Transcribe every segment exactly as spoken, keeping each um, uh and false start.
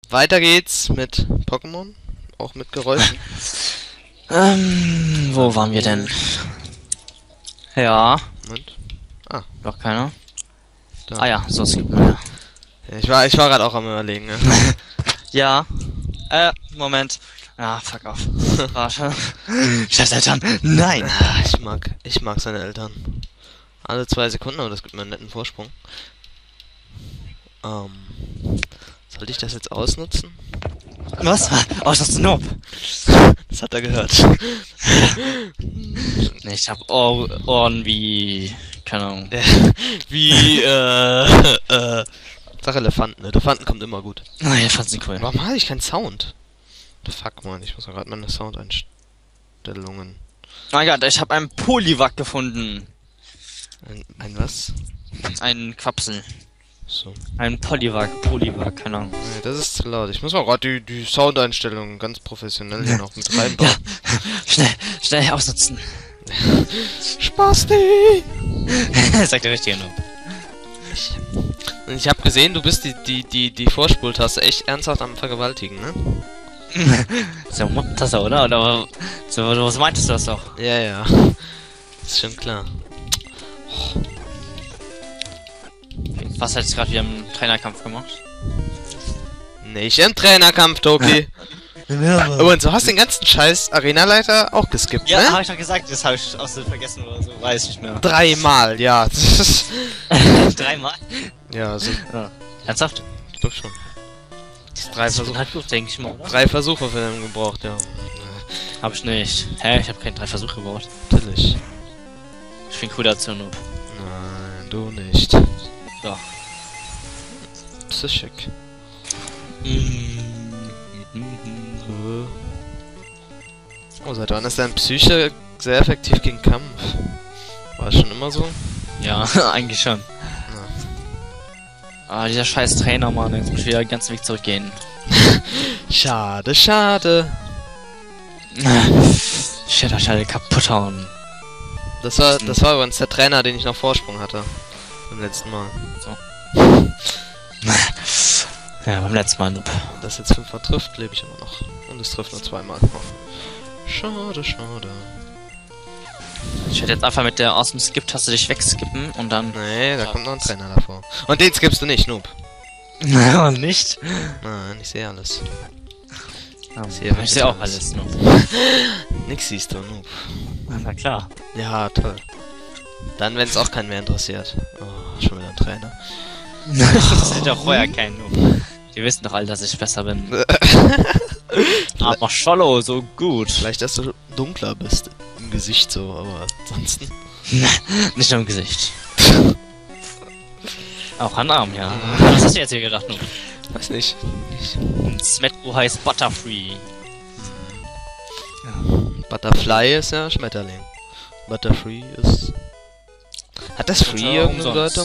weiter geht's mit Pokémon. Auch mit Geräuschen. Ähm, wo waren wir denn? Ja. Moment. Ah. Doch keiner. Da. Ah ja, so es gibt mehr. Ja, ich war, ich war gerade auch am Überlegen, ne? Ja. Äh, Moment. Ah, fuck off. Warte. Scheiß Eltern. Nein. Ah, Ich mag, ich mag seine Eltern. Alle zwei Sekunden, aber das gibt mir einen netten Vorsprung. Ähm, sollte ich das jetzt ausnutzen? Was? Oh, ist das ein Noob? Das hat er gehört. Nee, ich hab Ohr Ohren wie... Keine Ahnung. Wie, äh, äh, sag Elefanten. Elefanten kommt immer gut. Ah, ja, fand's nicht cool. Warum habe ich keinen Sound? The fuck, man, ich muss ja gerade meine Soundeinstellungen. Mein Gott, ich habe einen Poliwag gefunden. Ein, ein was? Ein Quapsel. So. Ein Poliwag, Poliwag, keine Ahnung. Nee, das ist zu laut. Ich muss mal gerade die, die Soundeinstellungen ganz professionell hier noch mit reinbauen. Schnell, schnell ausnutzen. Spasti! Sagt der richtige Noob. Ich, ich habe gesehen, du bist die, die, die, die Vorspultaste echt ernsthaft am Vergewaltigen, ne? So, Muttertasse, oder? Oder so, was meintest du das doch? Ja, ja. Ist schon klar. Was hat jetzt gerade wieder im Trainerkampf gemacht? Nicht im Trainerkampf, Toki. Und so hast den ganzen Scheiß Arenaleiter auch geskippt, Ja, ne? hab ich doch gesagt, das habe ich aus dem vergessen oder so, weiß ich nicht mehr. Dreimal, ja. Das ist Dreimal? ja, so. Ja. Ernsthaft? Ich glaub schon. Das ist drei Das ist Versuche. halt gut, denke ich mal, oder? Drei Versuche für den gebraucht, ja. Hab ich nicht. Hä? Ich habe keine drei Versuche gebraucht. Natürlich. Ich bin cool dazu, Noob. Nein, du nicht. Doch. Psychic. Oh, seit wann ist dein Psyche sehr effektiv gegen Kampf? War es schon immer so? Ja, eigentlich schon. Ah, dieser scheiß Trainer, Mann, jetzt muss ich wieder den ganzen Weg zurückgehen. Schade, schade. Shit, ich hatte kaputt hauen. Das war, das war übrigens der Trainer, den ich noch Vorsprung hatte. Beim letzten Mal. Ja, beim letzten Mal, Noob. Wenn das jetzt fünfmal trifft, lebe ich immer noch. Und es trifft nur zweimal. Oh. Schade, schade. Ich werde jetzt einfach mit der Awesome Skip-Taste dich wegskippen und dann... Nee, da kommt noch ein Trainer davor. Und den skippst du nicht, Noob. Und nicht? Nein, ich sehe alles. Ich sehe ich sehe auch alles, Noob. Nix siehst du, Noob. Na klar. Ja, toll. Dann, wenn es auch keinen mehr interessiert. Oh, schon wieder ein Trainer. Das ist doch vorher kein Noob. Die wissen doch alle, dass ich besser bin. Aber Schollo, so gut. Vielleicht, dass du dunkler bist im Gesicht so, aber ansonsten... Nicht nur im Gesicht. Auch an Arm, ja. Was hast du jetzt hier gedacht, Noob? Weiß nicht. Smetbo heißt Butterfree. Butterfly ist ja Schmetterling. Butterfree ist... Hat das Free irgendeine Bedeutung?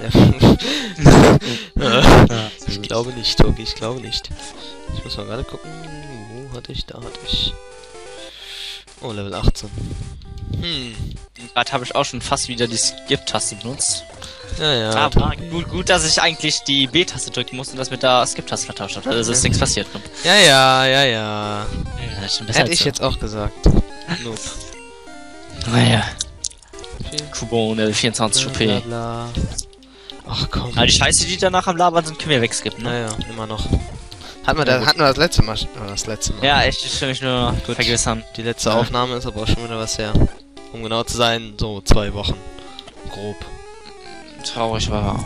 Ja. Ja. Ich glaube nicht, okay, ich glaube nicht. Ich muss mal gerade gucken. Wo hatte ich? Da hatte ich. Oh, Level achtzehn. Hm. Gerade habe ich auch schon fast wieder die Skip-Taste benutzt. Ja, ja. Aber gut, gut, dass ich eigentlich die B-Taste drücken muss und das mit der Skip-Taste vertauscht habe. Also ist nichts passiert. Noob. Ja, ja, ja, ja. Ja, das ist schon besser Hätte als ich so. jetzt auch gesagt. Noob. Naja. Okay. Kubone, vierundzwanzig O P. Bla, bla. Ach komm. Aber die Scheiße, die danach am Labern sind, können wir wegskippen, ne? Naja, immer noch. Hatten wir, da, hatten wir das letzte Mal. Oh, das letzte Mal. Ja, echt, ich will mich nur Gut. vergewissern. Die letzte Ja. Aufnahme ist aber auch schon wieder was her. Um genau zu sein, so zwei Wochen. Grob. Traurig war.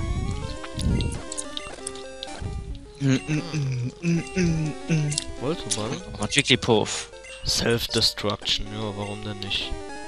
Voltoball? Und Jigglypuff. Self-Destruction, ja, warum denn nicht?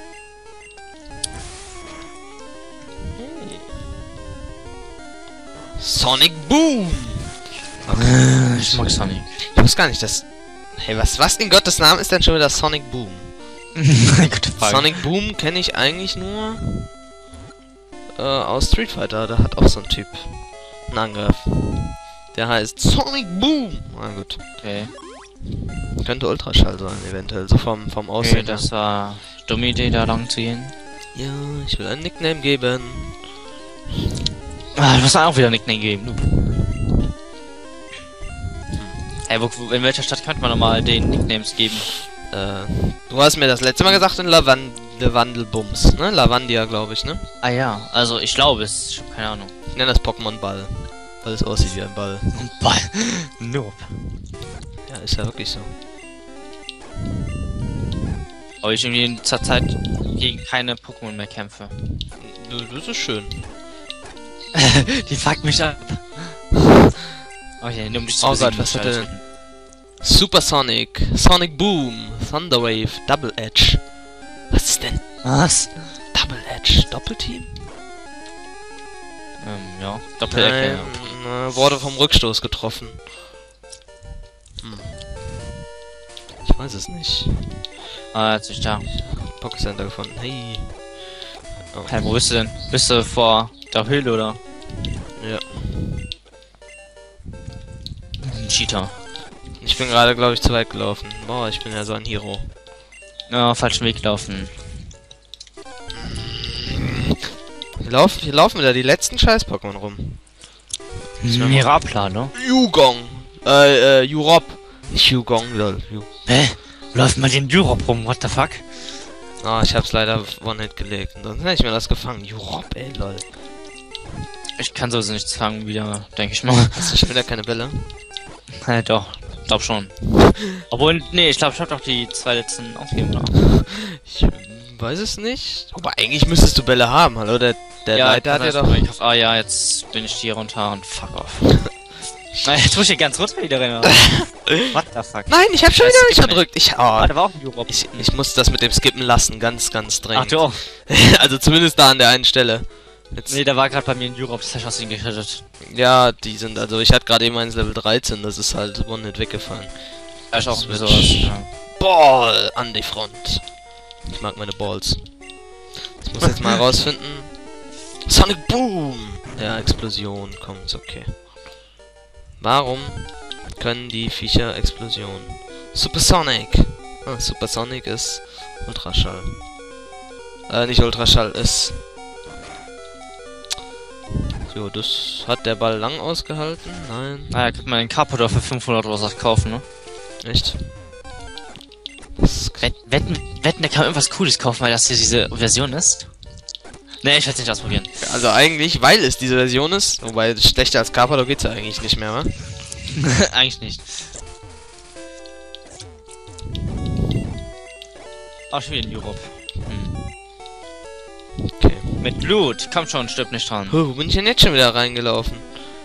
Sonic Boom! Okay. Ich mag Sonic. Ich wusste gar nicht, dass... Hey, was, was in Gottes Namen ist denn schon wieder Sonic Boom? Gute Frage. Sonic Boom kenne ich eigentlich nur äh, aus Street Fighter. Da hat auch so ein Typ einen Angriff. Der heißt Sonic Boom. Na gut. Okay. Könnte Ultraschall sein, eventuell. So vom, vom Okay, Aussehen. das war dumme Idee, da lang zu gehen. Ja, ich will ein Nickname geben. Ah, du musst auch wieder ein Nickname geben. Hey, wo, wo, in welcher Stadt könnte man nochmal den Nicknames geben? Äh, du hast mir das letzte Mal gesagt in Lavand Lavandelbums, ne? Lavandia, glaube ich, ne? Ah ja, also ich glaube es. Ich hab keine Ahnung. Ich nenne das Pokémon Ball. Weil es aussieht wie ein Ball. Ein Ball. Nope. Ja, ist ja wirklich so. Aber ich irgendwie in zur Zeit gegen keine Pokémon mehr kämpfe. Das ist schön. Die fuckt mich ab. Okay, nur um dich zu Oh besiegen, Gott, was muss hat ich er alles denn? Supersonic, Sonic Boom, Thunderwave, Double Edge. Was ist denn? wissen. Was? Double Edge, Doppelteam? Ähm, ja. Doppelecke. Nein, äh, wurde vom Rückstoß getroffen. Hm. Ich weiß es nicht. Ah, jetzt ist da. Pocket Center gefunden. Hey. Oh. Hey, wo bist du denn? Bist du vor der Höhle oder? Ja. Ein Cheater. Ich bin gerade, glaube ich, zu weit gelaufen. Boah, ich bin ja so ein Hero. Ja, falschen Weg laufen. Hier laufen, hier laufen wieder die letzten Scheiß-Pokémon rum. Mirapla, ne? Yugong. Äh, äh, Jurop. Nicht Yugong, lol. Yu Hä? Läuft mal den Europe rum, what the fuck? Ah, ich hab's leider One-Hit gelegt. Und sonst hätte ich mir das gefangen. Jurop, ey, lol. Ich kann sowieso nichts fangen wieder, denke ich mal. Hast du schon wieder keine Bälle? Ja, doch. Glaub schon. Obwohl, nee, ich glaube, ich hab doch die zwei letzten aufgegeben, oder? Ich weiß es nicht. Aber eigentlich müsstest du Bälle haben, hallo? Der, der Ja, Leiter hat ja das doch... heißt, ah ja, jetzt bin ich hier runter und fuck off. Nein, jetzt muss ich hier ganz runter wieder rein. What the fuck? Nein, ich hab schon Das wieder nicht geht verdrückt. Ich, oh, Ah, da war auch ein Europe. ich, ich muss das mit dem Skippen lassen, ganz, ganz Ach dringend. du auch. Also zumindest da an der einen Stelle. Jetzt, Nee, da war gerade bei mir ein Europe, das hast du aus ihm gerettet. ja, die sind, also ich hatte gerade eben eins Level dreizehn, das ist halt One-Hit weggefallen. Da ist auch Switch. sowas. Ja. Ball an die Front. Ich mag meine Balls. Ich muss jetzt mal herausfinden. Sonic Boom! Ja, Explosion, komm, ist okay. Warum können die Viecher Explosion? Supersonic! Ah, Supersonic ist Ultraschall. Äh, nicht Ultraschall, ist... Jo, das hat der Ball lang ausgehalten? Nein. Naja, kann man den Carpador für fünfhundert oder was kaufen, ne? Echt? Das Wett, wetten, wetten, der kann irgendwas Cooles kaufen, weil das hier diese Version ist? Ne, ich werde nicht ausprobieren. Also eigentlich, weil es diese Version ist, wobei schlechter als Carpador geht's ja eigentlich nicht mehr, wa? Eigentlich nicht. Auch schon wieder in Europe. Hm. Okay. Mit Blut, komm schon, stirb nicht dran. Huh, wo bin ich denn jetzt schon wieder reingelaufen?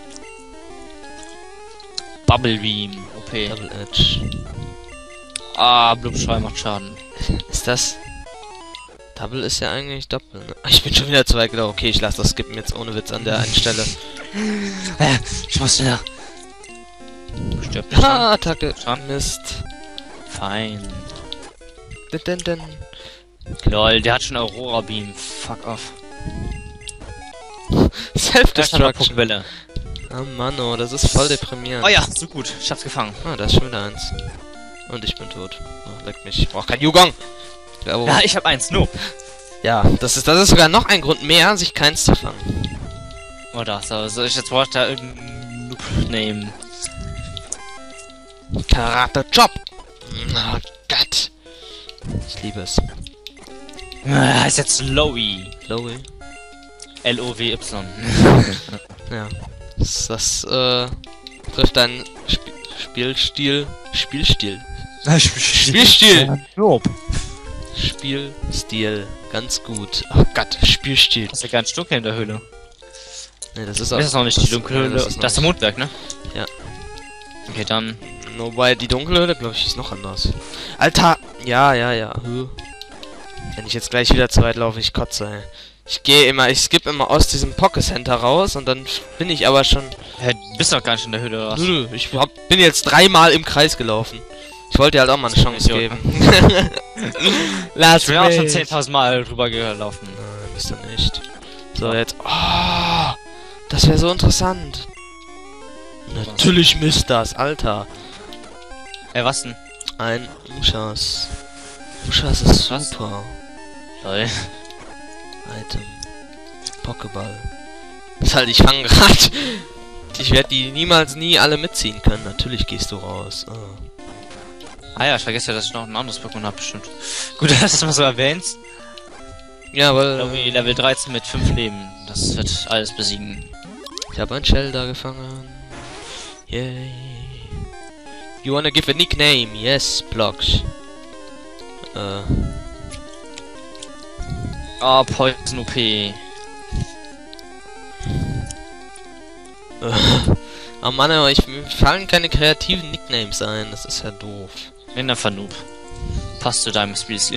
Bubble Beam, O P. Double Edge. Ah, Blubschrei macht Schaden. Ist das... Double ist ja eigentlich Doppel, ne? Ach, ich bin schon wieder zu weit gelaufen. Okay, ich lasse das Skippen jetzt ohne Witz an der einen Stelle. Äh, ich muss schneller. Stirb nicht dran. Ha, Attacke. Schon. Mist. Fein. Dun, dun, dun. Lol, der hat schon Aurora Beam. Fuck off. Self-Destruction. Pokébälle. Oh Mann, oh, das ist voll deprimierend. Oh ja, so gut. Ich hab's gefangen. Ah, da ist schon wieder eins. Und ich bin tot. Oh, leck mich. Ich brauch kein Yugong. Ja, Ja, ich hab eins. No. ja, das ist, das ist sogar noch ein Grund mehr, sich keins zu fangen. Oder so. Soll ich jetzt braucht da irgendeinen Noob nehmen? Karate Chop. Oh Gott. Ich liebe es. Ah, ist jetzt Lowy. Lowy. L O W Y. Ja. Das, das äh, trifft deinen Sp Spielstil. Spielstil. Spielstil. Nope. Spielstil. Ganz gut. Oh Gott, Spielstil. Das ist ja ganz dunkel in der Höhle. Nee, das ist auch. Das ist noch nicht die dunkle nein, Höhle. das Das ist ist der noch Mondwerk, ne? Ja. Okay, dann. Wobei die dunkle Höhle, glaube ich, ist noch anders. Alter! Ja, ja, ja. Huh. Wenn ich jetzt gleich wieder zu weit laufe, ich kotze, ey. Ich gehe immer, ich skippe immer aus diesem Pocket Center raus und dann bin ich aber schon. Hä, du bist doch gar nicht in der Höhle, oder was? Nö, nö, ich hab, bin jetzt dreimal im Kreis gelaufen. Ich wollte dir halt auch mal eine Chance Idiot, geben. Lass Ich bin auch schon mich. zehntausend Mal drüber gelaufen. Nein, bist du nicht. So, jetzt. Oh, das wäre so interessant. Natürlich misst das, Alter. Ey, was denn? Ein Muschas. Muschas ist Was? super. Lol. Item. Pokéball. Das halt, ich fange gerade Ich werde die niemals nie alle mitziehen können. Natürlich gehst du raus. Oh. Ah ja, ich vergesse ja, dass ich noch ein anderes Pokémon habe, bestimmt. Gut, dass du das mal so erwähnst. Ja, weil... Irgendwie Level dreizehn mit fünf Leben. Das wird alles besiegen. Ich habe einen Shelder gefangen. Yay. You wanna give a nickname? Yes, Blocks. Äh. Oh, Poison O P. Oh Mann, aber ich, mir fallen keine kreativen Nicknames ein. Das ist ja doof. Nenn einfach Noob. Passt zu deinem Spielstil.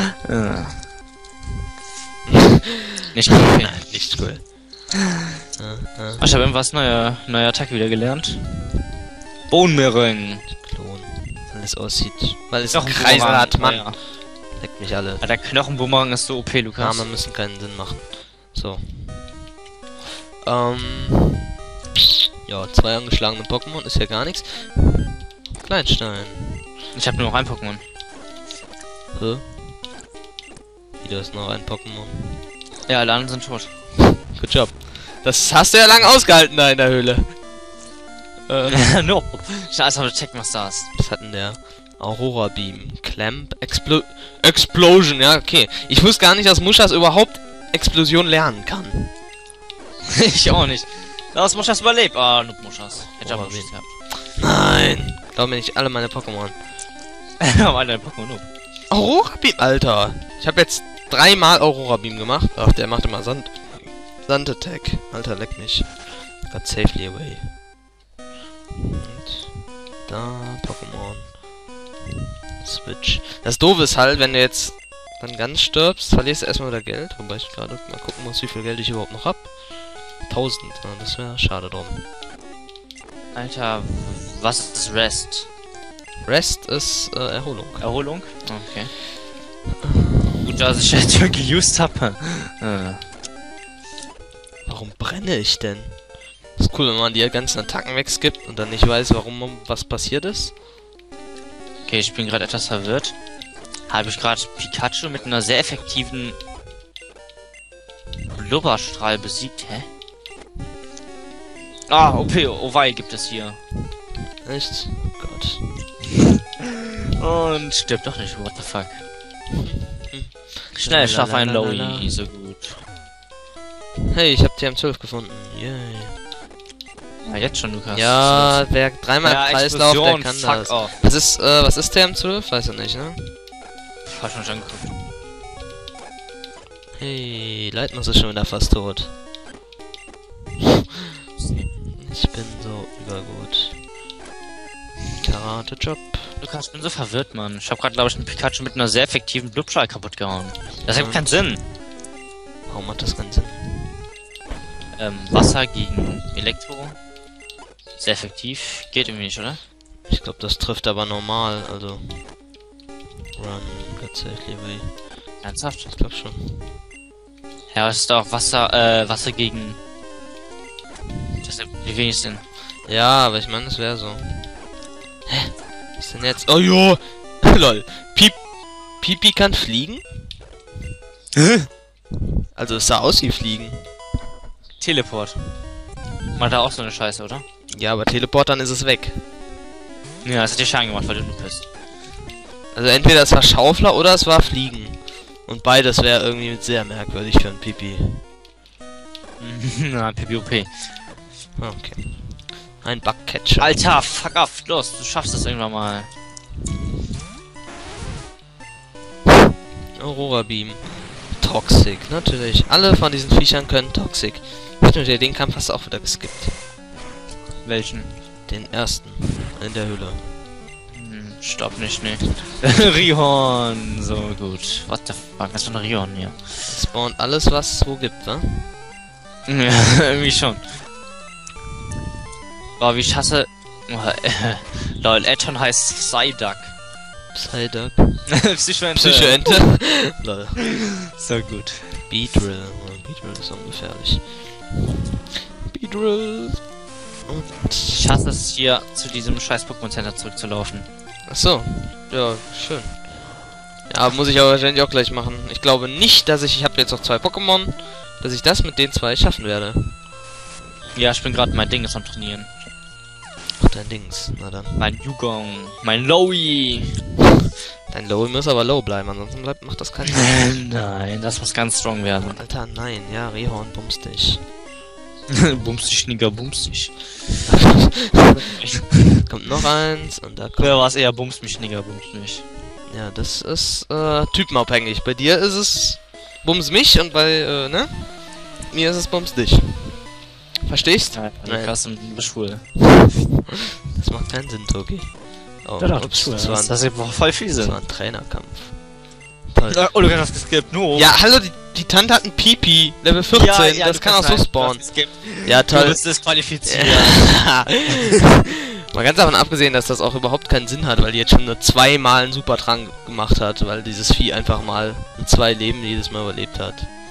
Nicht cool. Okay. Nein, nicht cool. äh, äh. Ich habe irgendwas neuer neue Attacke wieder gelernt. Bohnenmeering. Klon. Weil es aussieht. Weil es Noch ein Kreise Boomerang. hat, Mann. Oh, ja. Leckt mich alle. Ja, der Knochenboomerang ist so O P, Lukas. Namen müssen keinen Sinn machen. So. Ähm. Ja, zwei angeschlagene Pokémon ist ja gar nichts. Kleinstein. Ich habe nur noch ein Pokémon. Hä? Wieder ist noch ein Pokémon. Ja, alle anderen sind tot. Good job. Das hast du ja lange ausgehalten da in der Höhle. Äh, no. Ich will erst mal checken, was da ist. was hat denn der? Aurora Beam. Clamp. Explo Explosion. Ja, okay. Ich wusste gar nicht, dass Muschas überhaupt Explosion lernen kann. Ich auch nicht. Das Muschas überlebt. Ah, Noob Muschas. Hätte aber Oh, nicht gehabt. Nein. Glaub mir nicht alle meine Pokémon. Aber ein Pokémon Noob. Aurora Beam, Alter. Ich habe jetzt dreimal Aurora Beam gemacht. Ach, der macht immer Sand. Sand Attack. Alter, leck mich. Got safely away. Und da Pokémon. Switch. Das Doofe ist halt, wenn du jetzt dann ganz stirbst, verlierst du erstmal wieder Geld. Wobei ich gerade mal gucken muss, wie viel Geld ich überhaupt noch hab. tausend. Ja, das wäre schade drum. Alter, was ist Rest? Rest ist äh, Erholung. Erholung? Okay. Gut, dass ich jetzt wirklich used habe. äh. Warum brenne ich denn? Das ist cool, wenn man die ganzen Attacken wegskippt und dann nicht weiß, warum was passiert ist. Okay, ich bin gerade etwas verwirrt. Habe ich gerade Pikachu mit einer sehr effektiven Blubberstrahl besiegt, hä? Ah, O P, Oval gibt es hier. Echt? Oh Gott. Und stirbt doch nicht, what the fuck. Schnell, schaff ein Lowy, so gut. Hey, ich hab T M zwölf gefunden. Yay. Ja, jetzt schon, Lukas. Ja, wer dreimal ja, Kreislauf, der Explosion, kann fuck das. off. Was ist, äh, was ist T M zwölf? Weiß er nicht, ne? Hab schon schon geguckt. Hey, Leitmus ist schon wieder fast tot. Ich bin so übergut. Karate-Job. Lukas, ich bin so verwirrt, Mann. Ich hab gerade, glaube ich, einen Pikachu mit einer sehr effektiven Blubstrahl kaputt gehauen. Das ergibt keinen Sinn. Warum hat das keinen Sinn? Ähm, Wasser gegen Elektro. Sehr effektiv. Geht irgendwie nicht, oder? Ich glaube, das trifft aber normal, also. Run, got safely away. Ernsthaft? Ich glaube schon. Ja, es ist auch Wasser, äh, Wasser gegen... Das ist wie wenig Sinn. Ja, aber ich meine, es wäre so. Hä? Was ist denn jetzt? Oh jo! Lol. Piep. Pipi kann fliegen? Also es sah aus wie Fliegen. Teleport. Macht da auch so eine Scheiße, oder? Ja, aber Teleport, dann ist es weg. Ja, das hat dir Schaden gemacht, weil du nur bist. Also entweder es war Schaufler oder es war Fliegen. Und beides wäre irgendwie sehr merkwürdig für ein Pipi. Na, P P O P. Okay. Ein Bugcatcher. Alter, fuck off, los, du schaffst das irgendwann mal. Aurora Beam. Toxic, natürlich. Alle von diesen Viechern können Toxic. Stimmt, den Kampf hast du auch wieder geskippt. Welchen? Den ersten. In der Höhle. Hm, stopp nicht, ne. Rion, so gut. What the fuck, was für ein Rion hier? Spawnt alles, was es wo gibt, wa? Ja, irgendwie schon. Boah, wie ich hasse... Oh, äh, lol, Eton heißt Psyduck. Psyduck. Psychoente. Psychoente. Lol. So gut. Beedrill. Oh, Beedrill ist ungefährlich. Beedrill. Und... Ich hasse es hier, zu diesem scheiß Pokémon Center zurückzulaufen. Achso. Ja, schön. Ja, muss ich aber wahrscheinlich auch gleich machen. Ich glaube nicht, dass ich... Ich habe jetzt noch zwei Pokémon. Dass ich das mit den zwei schaffen werde. Ja, ich bin gerade mein Ding ist am Trainieren. Ach, dein Dings. Na dann. Mein Yugong, mein Lowy. Dein Low muss aber low bleiben, ansonsten bleibt, macht das keinen Sinn. Nein, das muss ganz strong werden. Alter, nein. Ja, Rehorn, bumst dich. Bums dich, Nigger, bums dich. Kommt noch eins und da kommt... Ja, war es eher bums mich, Nigger, bums mich. Ja, das ist, äh, typenabhängig. Bei dir ist es bums mich und bei, äh, ne? Mir ist es bums dich. Verstehst? Ja, Nein. krass, du bist schwul. Das macht keinen Sinn, Toki. Oh, Ja, doch, ups, schwul. das war Das, ein, das ist voll viel das Sinn. war ein Trainerkampf. Toll. Äh, oh, du hast das geskippt, no. Ja, hallo, die, die Tante hat ein Pipi, Level vierzehn, Ja, ja, das du kann auch kannst so rein. spawnen. Du hast geskippt. Ja, Du toll. bist disqualifiziert. Mal ganz davon abgesehen, dass das auch überhaupt keinen Sinn hat, weil die jetzt schon nur zweimal einen Supertrank gemacht hat, weil dieses Vieh einfach mal in zwei Leben jedes Mal überlebt hat.